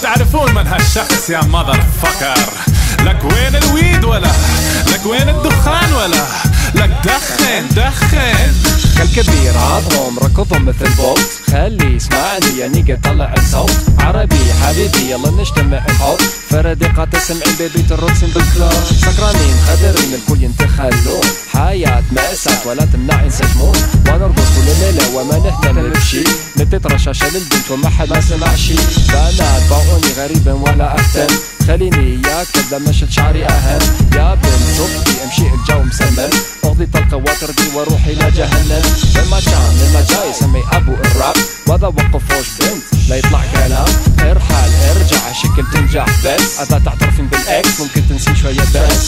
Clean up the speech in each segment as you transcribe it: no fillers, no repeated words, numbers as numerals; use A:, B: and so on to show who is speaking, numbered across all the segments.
A: تعرفون من هالشخص يا ماذر فكر؟ لك وين الويد ولا لك وين الدخان ولا لك دخن
B: كالكبير عضهم ركضهم مثل بوت، خلي يسمعني يا نيجا طلع الصوت. عربي حبيبي يلا نجتمع نحط فردقات سمعين ببيت الرقصين بالكلاب. سكرانين خدرين الكل ينتخلون، حياة مأساة ولا تمنع ينسجمون. ونرقص كل ليلة وما نهتم بشي، نديت رشاشة للبنت وما حد ما سمع شي. بنات باعوني غريبا ولا أهتم، خليني اياك تبدا مشط شعري اهم. يا بنت صبحي امشي الجو مسمم، اغضي طلقة وتردي واروح الى جهنم. لما كان لما جاي سمي ابو الراب، وذا وقفوش بنت لا يطلع كلام. ارحل ارجع شكل تنجح بس، اذا تعترفين بالاكس ممكن تنسي شوية بس.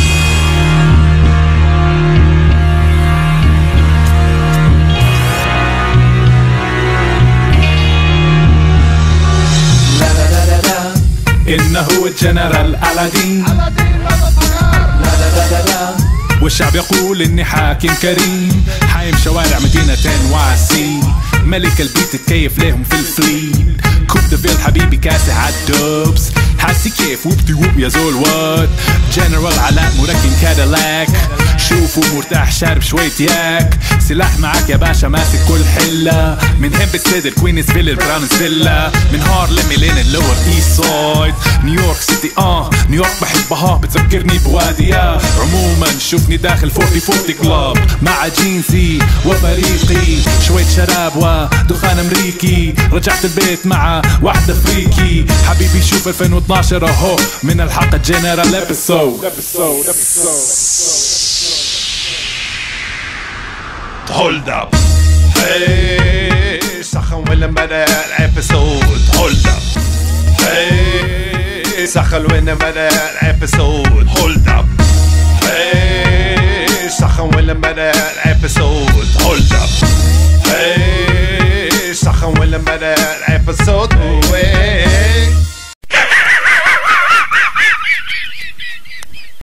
A: إنه الجنرال ألادين، والشعب يقول إني حاكم كريم، حايم شوارع مدينة NYC، ملك البيت تكيف ليهم في الفليد. كوب دافيل حبيبي كاسح عالدوبس، حاسي كيف وبتي وب يا زول وات. جنرال علاء مركن كاديلاك، شوفوا مرتاح شارب شوية ياك. سلاح معاك يا باشا ماسك كل حلة، من هيمب السيد كوينزفيل البراونزفيلا، من هارلم لين اللور ايست سايد. نيويورك سيتي نيويورك بحبها بتذكرني بواديها. عموما شوفني داخل 40 كلاب مع جينزي وفريقي، شوية شراب ودخان امريكي. رجعت البيت مع واحدة فريكي، حبيبي شوف 2012 اهو من الحلقة جنرال ابيسود.
C: Hold up. Hey, سخن وين بدأ الابيسود. Hold up. Hey, سخن وين بدأ الابيسود. Hold up. Hey, سخن وين بدأ